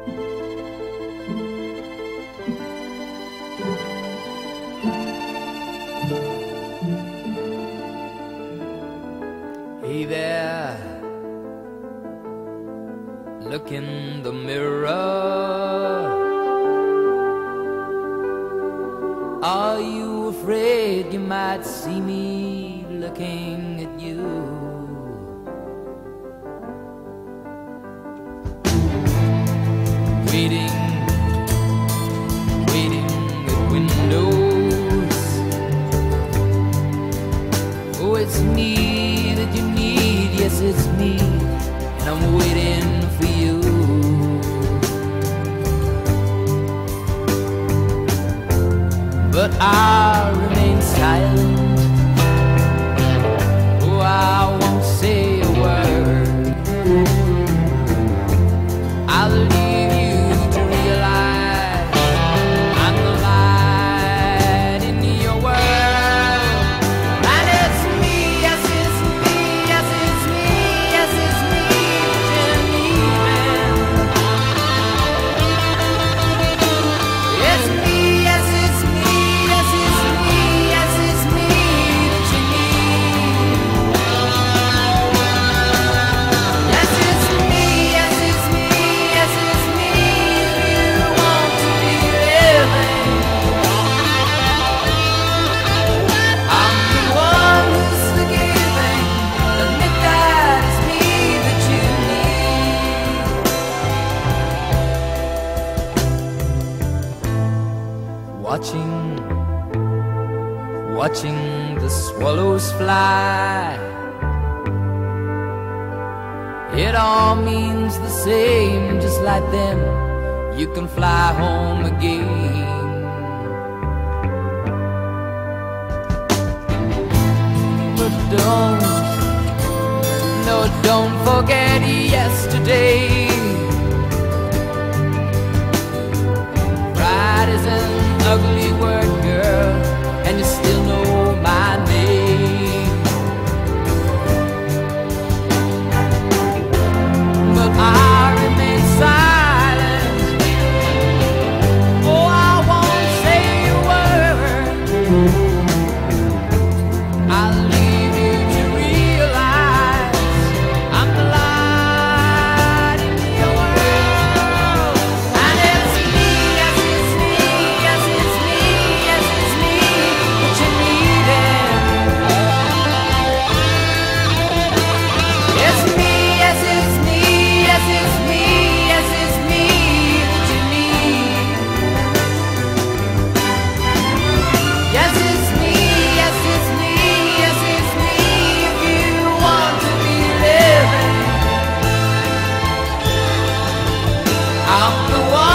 Hey there, look in the mirror. Are you afraid you might see me looking at you? Waiting at windows. Oh, it's me that you need, yes, it's me, and I'm waiting for you. But I remain silent. Oh, I won't say a word. I'll leave you to realize I'm the light in your world. And it's me, yes, it's me, yes, it's me, yes, it's me that you need, man. It's me, yes, it's me, yes, it's me, yes, it's me that you need. Yes, it's me, yes, it's me, yes, it's me if you want to be living. I'm the one who's forgiving. Admit that it's me that you need. Watching the swallows fly. It all means the same, just like them. You can fly home again. But don't forget yesterday. Pride is an ugly word, girl, and you still know my name. But I remain silent. Oh, I won't say a word. I'll leave you to realize I'm the light in your world. And it's me, yes, it's me, yes, it's me, yes, it's me that you needed. It's me, yes, it's me, yes, it's me, yes, it's me that you need. Yes, it's me, yes, it's me, yes, it's me if you want to be living. I'm the one